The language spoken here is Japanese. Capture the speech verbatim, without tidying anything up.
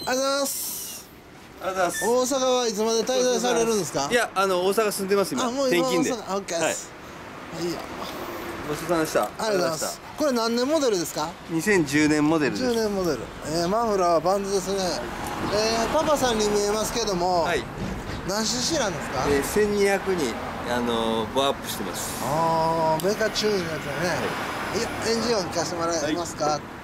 ありがとうございます。 ありがとうございます。 大阪はいつまで滞在されるんですか？ いや、あの大阪住んでます今。 あ、もう転勤で。 今大阪、オッケーです。はい、いいよ。 ごちそうさまでした。 ありがとうございます。これ何年モデルですか？ にせんじゅうねんモデルです。 じゅうねんモデル。えー、マフラーはバンズですね。えー、パパさんに見えますけども、はい、何 シーシー なんですか？ えー、せんにひゃくにあのー、ボアアップしてます。 ああ、メカチューンのやつだね。はい、いや、エンジン音聞かせてもらえますか？はい。